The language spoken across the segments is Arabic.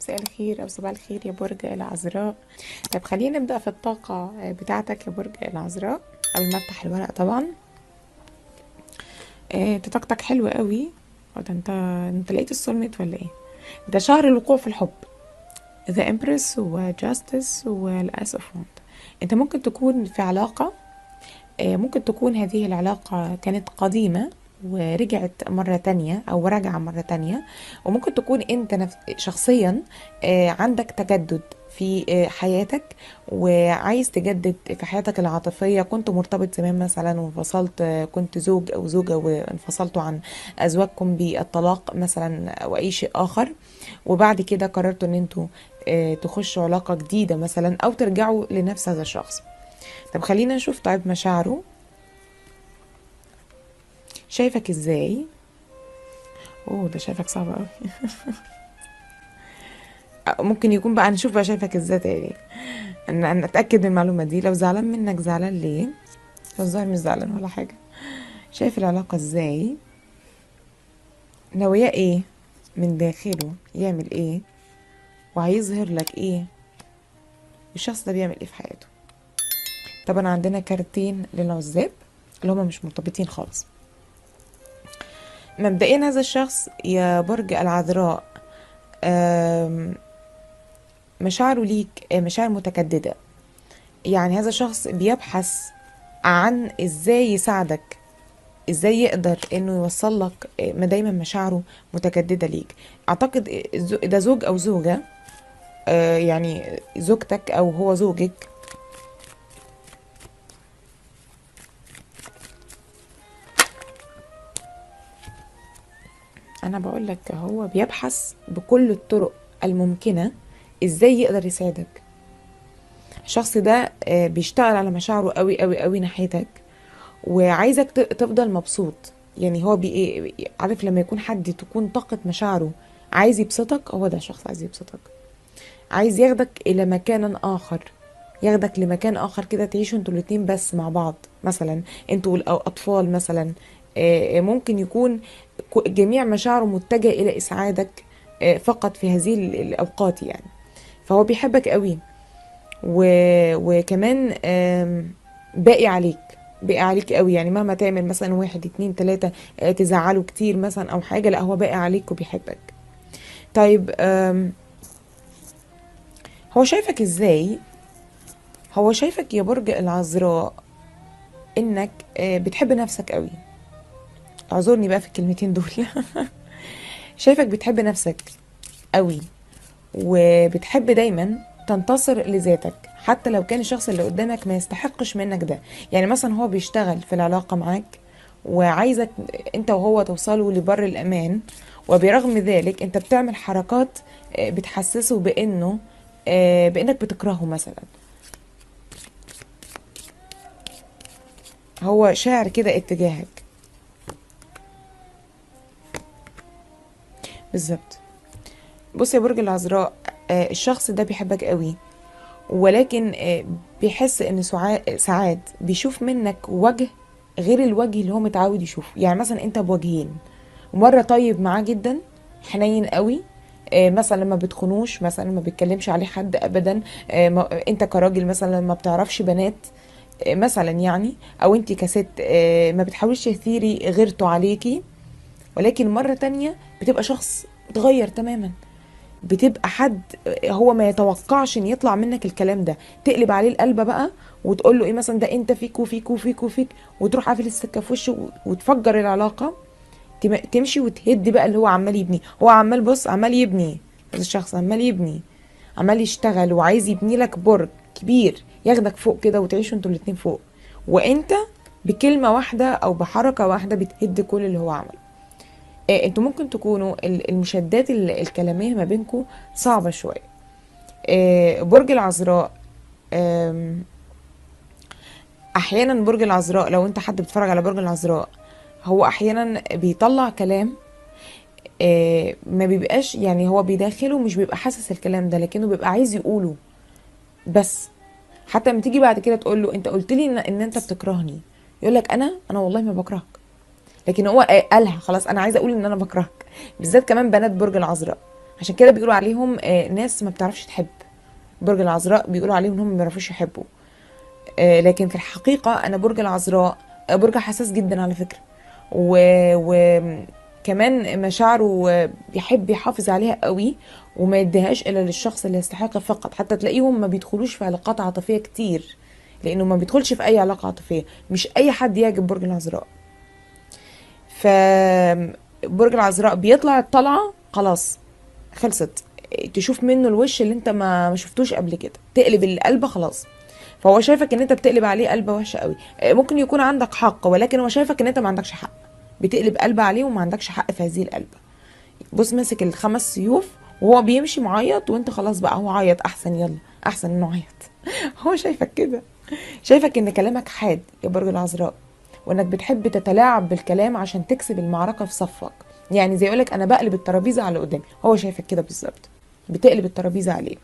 مساء الخير أو صباح الخير يا برج العذراء. طب خلينا نبدأ في الطاقة بتاعتك يا برج العذراء قبل ما افتح الورق طبعا. انت طاقتك حلوة قوي. ده انت لقيت السولميت ولا ايه؟ ده شهر الوقوع في الحب. ذا امبرس وجاستس والاس اوف وند. انت ممكن تكون في علاقة، ممكن تكون هذه العلاقة كانت قديمة ورجعت مرة تانية أو راجعة مرة تانية، وممكن تكون أنت شخصيا عندك تجدد في حياتك، وعايز تجدد في حياتك العاطفية. كنت مرتبط زمان مثلا وانفصلت، كنت زوج أو زوجة وانفصلتوا عن أزواجكم بالطلاق مثلا أو أي شيء آخر، وبعد كده قررتوا أن انتوا تخشوا علاقة جديدة مثلا أو ترجعوا لنفس هذا الشخص. طب خلينا نشوف طيب مشاعره، شايفك ازاي؟ اوه ده شايفك صعب قوي. ممكن يكون بقى نشوف بقى شايفك ازاي تاني، ان اتاكد من المعلومه دي. لو زعلان منك زعلان ليه؟ لو الظاهر مش زعلان ولا حاجه. شايف العلاقه ازاي؟ نواياه ايه من داخله؟ يعمل ايه وهيظهر لك ايه؟ الشخص ده بيعمل ايه في حياته؟ طبعا عندنا كارتين للعزاب اللي هما مش مرتبطين خالص. مبدئيا هذا الشخص يا برج العذراء مشاعره ليك مشاعر متجددة. يعني هذا الشخص بيبحث عن ازاي يساعدك، ازاي يقدر انه يوصل لك، ما دايما مشاعره متجددة ليك. اعتقد ده زوج او زوجة، يعني زوجتك او هو زوجك. انا بقول لك هو بيبحث بكل الطرق الممكنة ازاي يقدر يساعدك. الشخص ده بيشتغل على مشاعره قوي قوي قوي ناحيتك، وعايزك تفضل مبسوط. يعني هو عارف لما يكون حد تكون طاقة مشاعره عايز يبسطك، هو ده شخص عايز يبسطك، عايز ياخدك إلى مكان آخر، ياخدك لمكان آخر كده تعيشوا انتوا الاتنين بس مع بعض. مثلا انتوا والأطفال مثلا، ممكن يكون جميع مشاعره متجهة إلى إسعادك فقط في هذه الأوقات يعني. فهو بيحبك قوي، وكمان باقي عليك، باقي عليك قوي. يعني مهما تعمل مثلا واحد اتنين تلاتة تزعله كتير مثلا او حاجة، لا هو باقي عليك وبيحبك. طيب هو شايفك ازاي؟ هو شايفك يا برج العذراء انك بتحب نفسك قوي. اعذرني بقى في الكلمتين دول. شايفك بتحب نفسك قوي، وبتحب دايما تنتصر لذاتك حتى لو كان الشخص اللي قدامك ما يستحقش منك ده. يعني مثلا هو بيشتغل في العلاقة معاك وعايزك انت وهو توصلوا لبر الأمان، وبرغم ذلك انت بتعمل حركات بتحسسه بانك بتكرهه مثلا. هو شاعر كده اتجاهك. بالظبط. بص يا برج العذراء، الشخص ده بيحبك قوي، ولكن بيحس ان ساعات بيشوف منك وجه غير الوجه اللي هو متعود يشوفه. يعني مثلا انت بوجهين، مرة طيب معاه جدا، حنين قوي، مثلا لما بتخنوش، مثلا ما بيتكلمش عليه حد ابدا. انت كراجل مثلا ما بتعرفش بنات مثلا يعني، او انت كست ما بتحاولش تثيري غيرته عليكي. ولكن مرة تانية بتبقى شخص متغير تماما، بتبقى حد هو ما يتوقعش ان يطلع منك الكلام ده. تقلب عليه القلبة بقى وتقول له ايه مثلا، ده انت فيك وفيك وفيك وفيك، وتروح قافل السكة في وشه وتفجر العلاقة. تمشي وتهد بقى اللي هو عمال يبني. هو عمال بص عمال يبني، هذا الشخص عمال يبني، عمال يشتغل وعايز يبني لك برج كبير ياخدك فوق كده وتعيشوا انتوا الاتنين فوق، وانت بكلمة واحدة او بحركة واحدة بتهد كل اللي هو عمله. انتوا ممكن تكونوا المشادات الكلامية ما بينكم صعبة شوية. برج العذراء، احيانا برج العذراء لو انت حد بتتفرج على برج العذراء، هو احيانا بيطلع كلام ما بيبقاش، يعني هو بداخله مش بيبقى حاسس الكلام ده لكنه بيبقى عايز يقوله بس. حتى لما تيجي بعد كده تقول له انت قلت لي ان انت بتكرهني، يقول لك انا والله ما بكرهك، لكن هو قالها خلاص، انا عايزه اقول ان انا بكرهك. بالذات كمان بنات برج العذراء، عشان كده بيقولوا عليهم ناس ما بتعرفش تحب. برج العذراء بيقولوا عليهم انهم ما بيعرفوش يحبوا. لكن في الحقيقة انا برج العذراء برج حساس جدا على فكرة، وكمان مشاعره بيحب يحافظ عليها قوي، وما يديهاش الا للشخص اللي يستحق فقط. حتى تلاقيهم ما بيدخلوش في علاقات عاطفية كتير، لانه ما بيدخلش في اي علاقة عاطفية. مش اي حد يعجب برج العذراء. ف برج العذراء بيطلع الطلعة خلاص، خلصت. تشوف منه الوش اللي انت ما شفتوش قبل كده، تقلب القلبة خلاص. فهو شايفك ان انت بتقلب عليه قلبة وحشة قوي. ممكن يكون عندك حق، ولكن هو شايفك ان انت ما عندكش حق. بتقلب قلبة عليه وما عندكش حق في هذه القلبة. بص ماسك الخمس سيوف وهو بيمشي معيط، وانت خلاص بقى هو عيط احسن، يلا احسن انه عيط. هو شايفك كده، شايفك ان كلامك حاد يا برج العذراء، وانك بتحب تتلاعب بالكلام عشان تكسب المعركة في صفك. يعني زي يقولك انا بقلب الترابيزة على قدامي، هو شايفك كده بالظبط، بتقلب الترابيزة عليه.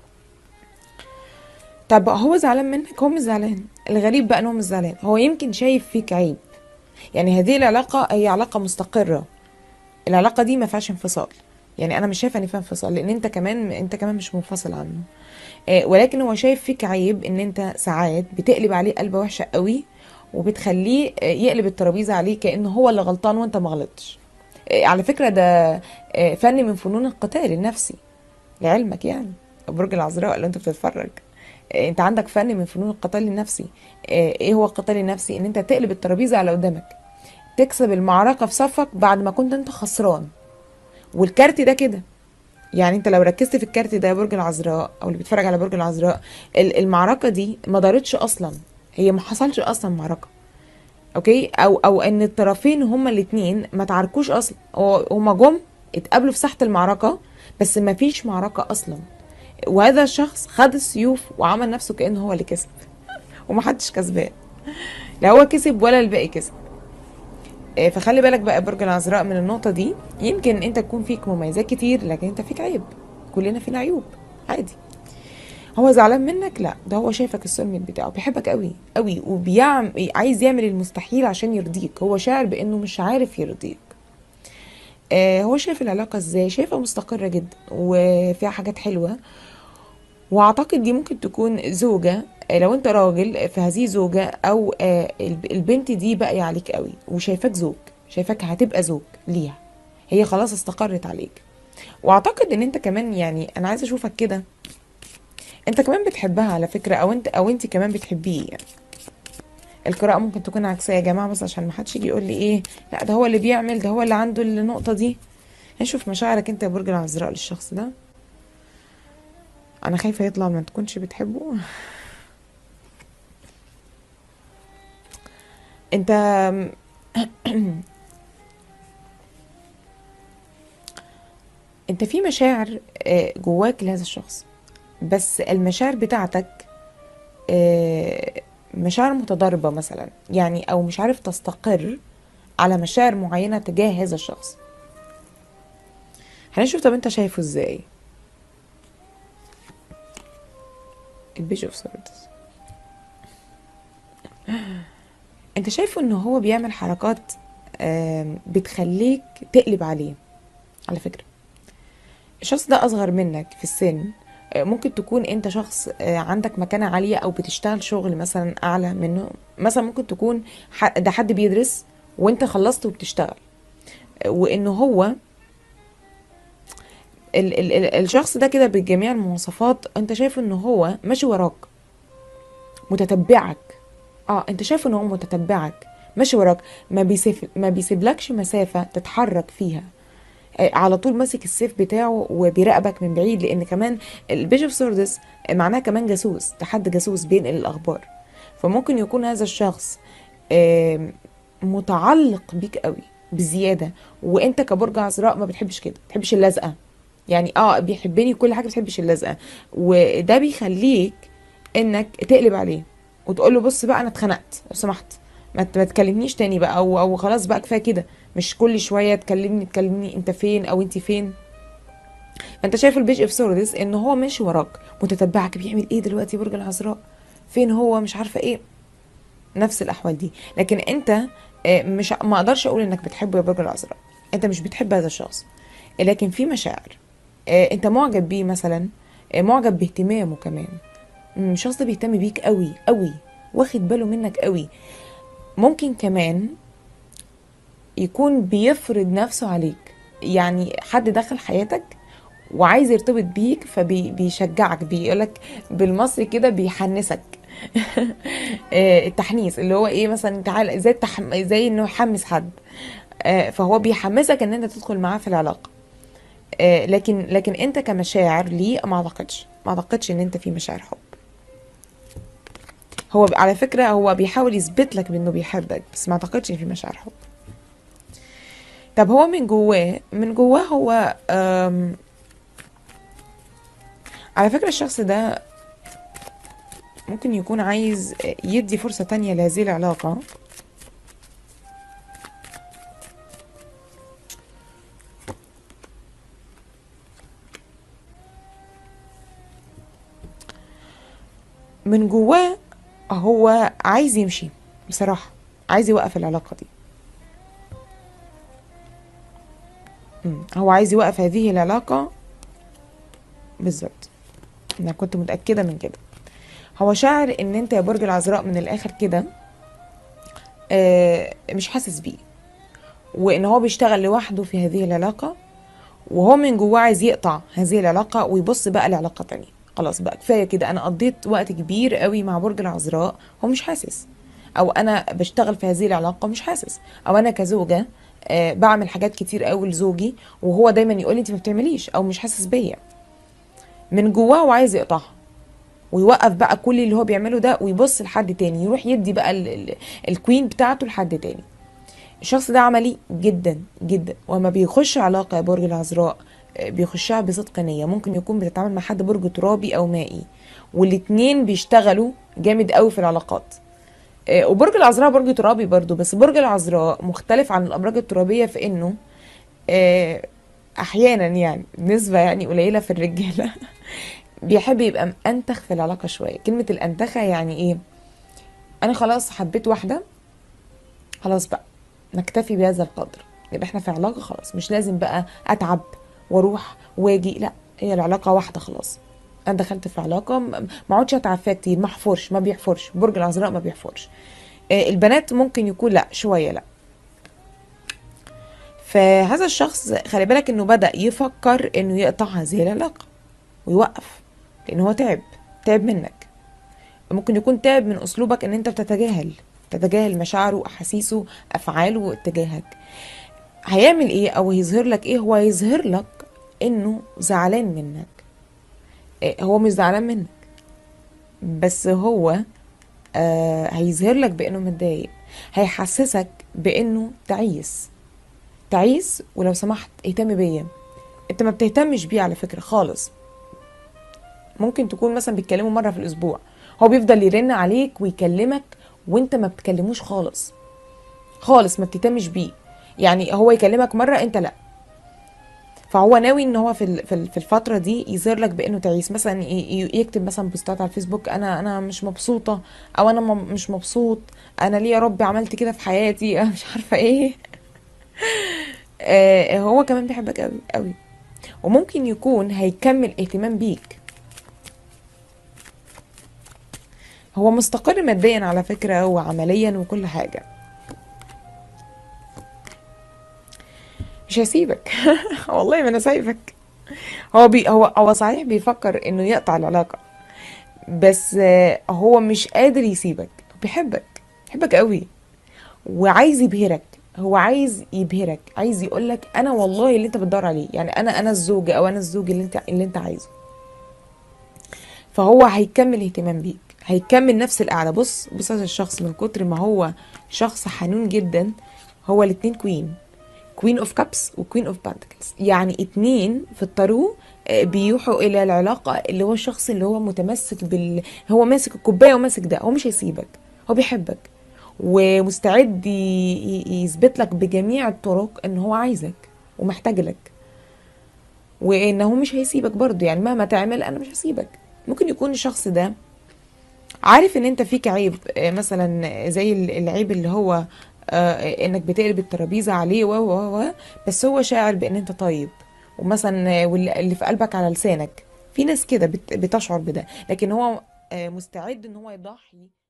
طب بقى هو زعلان منك؟ هو مش زعلان. الغريب بقى ان هو مش زعلان، هو يمكن شايف فيك عيب. يعني هذه العلاقة هي علاقة مستقرة، العلاقة دي ما فيهاش انفصال. يعني انا مش شايفه ان فيها انفصال، لان انت كمان مش منفصل عنه. ولكن هو شايف فيك عيب، ان انت ساعات بتقلب عليه قلبة وحشة قوي، وبتخليه يقلب الترابيزة عليه كأنه هو اللي غلطان وانت ما غلطتش. على فكرة ده فن من فنون القتال النفسي، لعلمك يعني. برج العذراء اللي انت بتتفرج، انت عندك فن من فنون القتال النفسي. ايه هو القتال النفسي؟ ان انت تقلب الترابيزة على قدامك، تكسب المعركة في صفك بعد ما كنت انت خسران. والكارت ده كده، يعني انت لو ركزت في الكارت ده يا برج العذراء، او اللي بيتفرج على برج العذراء، المعركة دي ما دارتش اصلا، هي ما حصلش اصلا معركة. اوكي، او ان الطرفين هما الاتنين ما تعاركوش اصلا، هما جم اتقابلوا في ساحة المعركة، بس ما فيش معركة اصلا. وهذا الشخص خد السيوف وعمل نفسه كأنه هو اللي كسب، ومحدش كسبان، لا هو كسب ولا الباقي كسب. فخلي بالك بقى برج العذراء من النقطة دي. يمكن انت تكون فيك مميزات كتير، لكن انت فيك عيب. كلنا فينا عيوب، عادي. هو زعلان منك؟ لا، ده هو شايفك السولميت بتاعه، بيحبك قوي قوي، عايز يعمل المستحيل عشان يرضيك. هو شاعر بانه مش عارف يرضيك. هو شايف العلاقة ازاي؟ شايفها مستقرة جدا وفيها حاجات حلوة. واعتقد دي ممكن تكون زوجة، لو انت راجل فهذه زوجة، او البنت دي باقية عليك قوي وشايفاك زوج، شايفاك هتبقى زوج ليها. هي خلاص استقرت عليك. واعتقد ان انت كمان، يعني انا عايزة اشوفك كده، انت كمان بتحبها على فكرة، او انت كمان بتحبيه يعني. القراءة ممكن تكون عكسية يا جماعة، بس عشان ما حدش يجي يقول لي ايه، لا ده هو اللي بيعمل، ده هو اللي عنده النقطة دي. نشوف مشاعرك انت يا برج العذراء للشخص ده. انا خايفة يطلع ما تكونش بتحبه. انت انت في مشاعر جواك لهذا الشخص، بس المشاعر بتاعتك مشاعر متضاربة مثلا، يعني او مش عارف تستقر على مشاعر معينة تجاه هذا الشخص. هنشوف طب انت شايفه ازاي. البيج اوف سوردز، انت شايفه ان هو بيعمل حركات بتخليك تقلب عليه. على فكرة الشخص ده اصغر منك في السن، ممكن تكون انت شخص عندك مكانة عالية، او بتشتغل شغل مثلا اعلى منه. مثلا ممكن تكون ده حد بيدرس وانت خلصت وبتشتغل. وانه هو ال الشخص ده كده بجميع المواصفات، انت شايف انه هو ماشي وراك، متتبعك. انت شايف انه هو متتبعك، ماشي وراك، ما بيسيبلكش مسافة تتحرك فيها. على طول ماسك السيف بتاعه وبيراقبك من بعيد، لان كمان البيج اوف سوردس معناه كمان جاسوس، ده حد جاسوس بينقل الاخبار. فممكن يكون هذا الشخص متعلق بيك قوي بزياده، وانت كبرج عذراء ما بتحبش كده، ما بتحبش اللزقه. يعني بيحبني كل حاجه، ما بتحبش اللزقه. وده بيخليك انك تقلب عليه وتقول له بص بقى انا اتخنقت لو سمحت، ما تكلمنيش تاني بقى، او خلاص بقى كفايه كده. مش كل شويه تكلمني انت فين او انت فين. فانت شايف البيج اوف سوردس ان هو ماشي وراك، متتبعك، بيعمل ايه دلوقتي برج العذراء، فين هو، مش عارفه ايه، نفس الاحوال دي. لكن انت مش ما اقدرش اقول انك بتحبه يا برج العذراء، انت مش بتحب هذا الشخص، لكن في مشاعر. انت معجب بيه مثلا، معجب باهتمامه كمان. الشخص ده بيهتم بيك قوي قوي، واخد باله منك قوي. ممكن كمان يكون بيفرض نفسه عليك، يعني حد دخل حياتك وعايز يرتبط بيك فبيشجعك، بيقولك بالمصري كده بيحنسك. التحنيس اللي هو ايه، مثلا تعال زي انه يحمس حد. فهو بيحمسك ان انت تدخل معاه في العلاقة. لكن انت كمشاعر ليه، ما اعتقدش ان انت في مشاعر حب. هو على فكرة هو بيحاول يثبت لك بانه بيحبك، بس ما اعتقدش ان في مشاعر حب. طب هو من جواه هو على فكرة الشخص ده ممكن يكون عايز يدي فرصة تانية لهذه العلاقة. من جواه هو عايز يمشي بصراحة، عايز يوقف العلاقة دي. هو عايز يوقف هذه العلاقة بالظبط. انا كنت متأكدة من كده. هو شاعر ان انت يا برج العذراء من الاخر كده مش حاسس بيه، وان هو بيشتغل لوحده في هذه العلاقة، وهو من جواه عايز يقطع هذه العلاقة ويبص بقى لعلاقة تانية. خلاص بقى كفاية كده، انا قضيت وقت كبير قوي مع برج العذراء. هو مش حاسس، او انا بشتغل في هذه العلاقة مش حاسس، او انا كزوجة بعمل حاجات كتير قوي لزوجي وهو دايما يقول لي انت ما بتعمليش او مش حاسس بيا. من جواه وعايز يقطعها ويوقف بقى كل اللي هو بيعمله ده ويبص لحد تاني، يروح يدي بقى الكوين بتاعته لحد تاني. الشخص ده عملي جدا جدا، وما بيخش علاقة يا برج العذراء بيخشها بصدق نية. ممكن يكون بتتعامل مع حد برج ترابي او مائي، والاتنين بيشتغلوا جامد قوي في العلاقات. وبرج العذراء برج ترابي برضو، بس برج العذراء مختلف عن الابراج الترابية في انه آه، احيانا يعني نسبة يعني قليلة في الرجالة بيحب يبقى مأنتخ في العلاقة شوية. كلمة الأنتخة يعني ايه؟ انا خلاص حبيت واحدة، خلاص بقى نكتفي بهذا القدر، يبقى احنا في علاقة خلاص، مش لازم بقى اتعب واروح واجي، لا هي العلاقة واحدة خلاص. انا دخلت في علاقة ما اقعدش اتعب فيها كتير، ما احفرش، ما بيحفرش برج العذراء، ما بيحفرش. البنات ممكن يكون لا شوية لا. فهذا الشخص خلي بالك انه بدأ يفكر انه يقطع هذه العلاقة ويوقف، لان هو تعب منك. ممكن يكون تعب من اسلوبك ان انت تتجاهل مشاعره واحاسيسه افعاله اتجاهك. هيعمل ايه او هيظهر لك ايه؟ هو هيظهر لك انه زعلان منك. هو مش زعلان منك، بس هو هيظهر لك بانه متضايق، هيحسسك بانه تعيس ولو سمحت اهتم بيا. انت ما بتهتمش بيه على فكرة خالص. ممكن تكون مثلا بيتكلموا مرة في الاسبوع، هو بيفضل يرن عليك ويكلمك وانت ما بتكلموش خالص خالص، ما بتهتمش بيه. يعني هو يكلمك مرة انت لا. فهو ناوي ان هو في الفتره دي يظهر لك بانه تعيس، مثلا يكتب مثلا بوستات على الفيسبوك، انا مش مبسوطه، او انا مش مبسوط، انا ليه يا ربي عملت كده في حياتي، انا مش عارفه ايه. هو كمان بيحبك قوي قوي، وممكن يكون هيكمل اهتمام بيك. هو مستقر ماديا على فكره وعمليا وكل حاجه، مش هيسيبك. والله ما انا سايبك. هو صحيح بيفكر انه يقطع العلاقه، بس هو مش قادر يسيبك. هو بيحبك قوي وعايز يبهرك. هو عايز يبهرك، عايز يقولك انا والله اللي انت بتدور عليه، يعني انا الزوجة او انا الزوج اللي انت عايزه. فهو هيكمل اهتمام بيك، هيكمل نفس القعدة. بص هذا الشخص من كتر ما هو شخص حنون جدا، هو الاتنين كوين اوف كابس وكوين اوف بانتكلز، يعني اتنين في الطارو بيوحوا الى العلاقة، اللي هو الشخص اللي هو متمسك هو ماسك الكوباية وماسك ده، هو مش هيسيبك، هو بيحبك ومستعد يثبت لك بجميع الطرق ان هو عايزك ومحتاج لك، وانه مش هيسيبك برضو. يعني مهما تعمل انا مش هسيبك. ممكن يكون الشخص ده عارف ان انت فيك عيب، مثلا زي العيب اللي هو انك بتقلب الترابيزه عليه و بس هو شاعر بان انت طيب ومثلا واللي في قلبك على لسانك. في ناس كده بتشعر بده، لكن هو مستعد ان هو يضحي